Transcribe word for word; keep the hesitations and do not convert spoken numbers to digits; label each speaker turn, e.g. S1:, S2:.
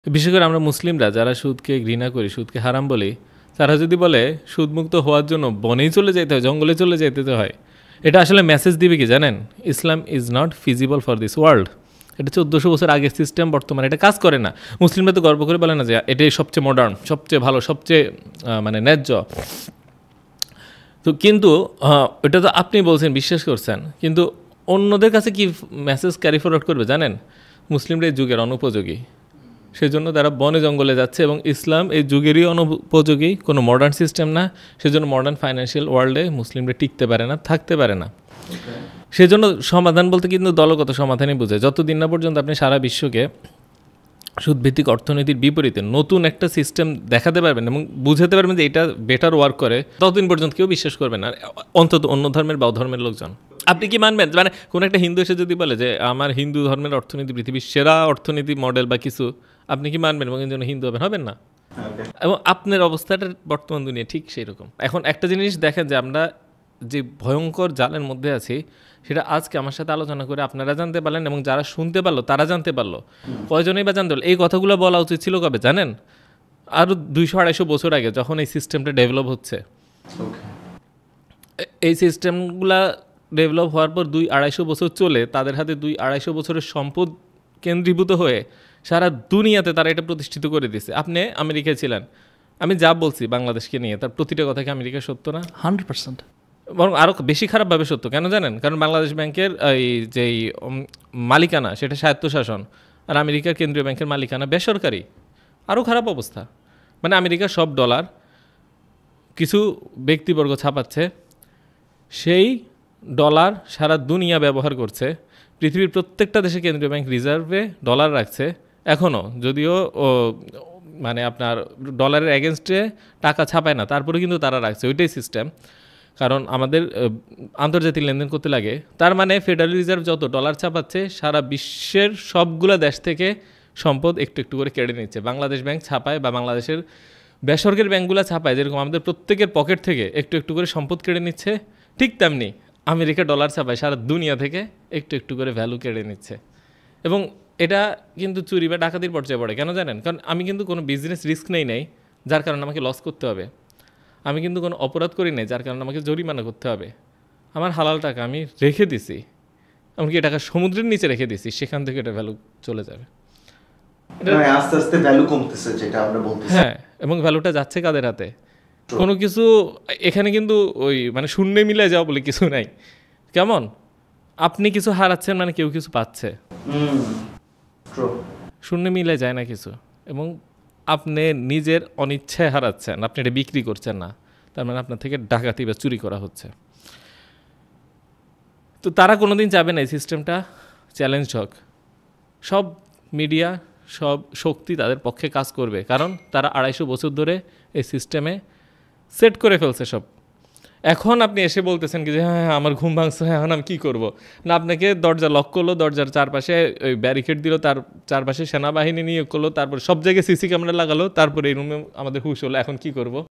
S1: বিশেষ করে আমরা মুসলিমরা যারা সুদকে ঘৃণা করি, সুদকে হারাম বলি, তারা যদি বলে সুদমুক্ত হওয়ার জন্য বনেই চলে যেতে হয়, জঙ্গলে চলে যেতে হয়, এটা আসলে মেসেজ দিবে কি জানেন? Islam is not feasible for this world. এটা চোদ্দোশো বছর আগের সিস্টেম, বর্তমানে এটা কাজ করে না। মুসলিমরা তো গর্ব করে বলে না যে এটাই সবচেয়ে মডার্ন, সবচেয়ে ভালো, সবচেয়ে মানে ন্যায্য। তো কিন্তু এটা তো আপনি বলছেন, বিশ্বাস করছেন, কিন্তু অন্যদের কাছে কি মেসেজ ক্যারি ফরওয়ার্ড করবে জানেন? মুসলিমরা এই যুগের অনুপযোগী, সেজন্য তারা বনে জঙ্গলে যাচ্ছে, এবং ইসলাম এই যুগেরই অনুপযোগী, কোনো মডার্ন সিস্টেম না। সেজন্য মডার্ন ফাইন্যান্সিয়াল ওয়ার্ল্ডে মুসলিমরা টিকতে পারে না, থাকতে পারে না। সেজন্য সমাধান বলতে কিন্তু দলগত সমাধানই বোঝায়। যতদিন না পর্যন্ত আপনি সারা বিশ্বকে সুদভিত্তিক অর্থনীতির বিপরীতে নতুন একটা সিস্টেম দেখাতে পারবেন এবং বুঝাতে পারবেন যে এটা বেটার ওয়ার্ক করে, ততদিন পর্যন্ত কেউ বিশ্বাস করবে না, অন্তত অন্য ধর্মের বা ধর্মের লোকজন। আপনি কি মানবেন? মানে কোনো একটা হিন্দু এসে যদি বলে যে আমার হিন্দু ধর্মের অর্থনীতি পৃথিবীর সেরা অর্থনীতি মডেল বা কিছু, আপনি কি মানবেন এবং এর জন্য হিন্দু হবেন? হবেন না। এবং আপনার অবস্থাটা বর্তমান দুনিয়া ঠিক সেই রকম। এখন একটা জিনিস দেখেন যে আমরা যে ভয়ঙ্কর জালের মধ্যে আছি, সেটা আজকে আমার সাথে আলোচনা করে আপনারা জানতে পারলেন, এবং যারা শুনতে পারলো তারা জানতে পারলো। কয়জনেই বা জানতে পারলো? এই কথাগুলো বলা উচিত ছিল কবে জানেন? আরও দুইশো আড়াইশো বছর আগে, যখন এই সিস্টেমটা ডেভেলপ হচ্ছে। এই সিস্টেমগুলা ডেভেলপ হওয়ার পর দুই আড়াইশো বছর চলে, তাদের হাতে দুই আড়াইশো বছরের সম্পদ কেন্দ্রীভূত হয়ে সারা দুনিয়াতে তারা এটা প্রতিষ্ঠিত করে দিয়েছে। আপনি আমেরিকায় ছিলেন, আমি যা বলছি বাংলাদেশকে নিয়ে, তার প্রতিটা কথা কি আমেরিকা সত্য না?
S2: হান্ড্রেড পার্সেন্ট,
S1: বরং আরও বেশি খারাপভাবে সত্য। কেন জানেন? কারণ বাংলাদেশ ব্যাংকের এই যেই মালিকানা, সেটা স্বায়ত্তশাসন, আর আমেরিকার কেন্দ্রীয় ব্যাংকের মালিকানা বেসরকারি। আরও খারাপ অবস্থা। মানে আমেরিকার সব ডলার কিছু ব্যক্তিবর্গ ছাপাচ্ছে, সেই ডলার সারা দুনিয়া ব্যবহার করছে। পৃথিবীর প্রত্যেকটা দেশে কেন্দ্রীয় ব্যাংক রিজার্ভে ডলার রাখছে এখনও, যদিও মানে আপনার ডলারের এগেনস্টে টাকা ছাপায় না, তারপরে কিন্তু তারা রাখছে। ওইটাই সিস্টেম। কারণ আমাদের আন্তর্জাতিক লেনদেন করতে লাগে। তার মানে ফেডারেল রিজার্ভ যত ডলার ছাপাচ্ছে, সারা বিশ্বের সবগুলো দেশ থেকে সম্পদ একটু একটু করে কেড়ে নিচ্ছে। বাংলাদেশ ব্যাংক ছাপায় বা বাংলাদেশের বেসরকারি ব্যাংকগুলো ছাপায়, যেরকম আমাদের প্রত্যেকের পকেট থেকে একটু একটু করে সম্পদ কেড়ে নিচ্ছে, ঠিক তেমনি আমেরিকা ডলার ছাপায় সারা দুনিয়া থেকে একটু একটু করে ভ্যালু কেড়ে নিচ্ছে। এবং এটা কিন্তু চুরি বা ডাকাতির পর্যায়ে পড়ে। কেন জানেন? কারণ আমি কিন্তু কোনো বিজনেস রিস্ক নেই নাই যার কারণে আমাকে লস করতে হবে। আমি কিন্তু কোনো অপরাধ করি নাই যার কারণে আমাকে জরিমানা করতে হবে। আমার হালাল টাকা আমি রেখে দিছি, এমনকি টাকা সমুদ্রের নিচে রেখে দিছি, সেখান থেকে এটা ভ্যালু চলে যাবে।
S2: আস্তে আস্তে ভ্যালু কমতেছে, যেটা আমরা বলতেছি।
S1: হ্যাঁ, এবং ভ্যালুটা যাচ্ছে কাদের হাতে? কোনো কিছু এখানে কিন্তু ওই মানে শূন্যে মিলে যাওয়া বলে কিছু নাই। কেমন? আপনি কিছু হারাচ্ছেন মানে কেউ কিছু পাচ্ছে। শূন্যে মিলে যায় না কিছু। এবং আপনি নিজের অনিচ্ছায় হারাচ্ছেন, আপনি এটা বিক্রি করছেন না, তার মানে আপনার থেকে ডাকাতি বা চুরি করা হচ্ছে। তো তারা কোনোদিন চাবে না এই সিস্টেমটা চ্যালেঞ্জ হোক। সব মিডিয়া, সব শক্তি তাদের পক্ষে কাজ করবে, কারণ তারা আড়াইশো বছর ধরে এই সিস্টেমে সেট করে ফেলছে সব। এখন আপনি এসে বলতেছেন কি যে হ্যাঁ হ্যাঁ আমার ঘুম ভাঙছে, হ্যাঁ এখন আমি কী করবো? না, আপনাকে দরজা লক করলো, দরজার চারপাশে ওই ব্যারিকেড দিল, তার চারপাশে সেনাবাহিনী নিয়োগ করলো, তারপর সব জায়গায় সিসি ক্যামেরা লাগালো, তারপরে এই রুমে আমাদের হুশ হলো, এখন কী করবো?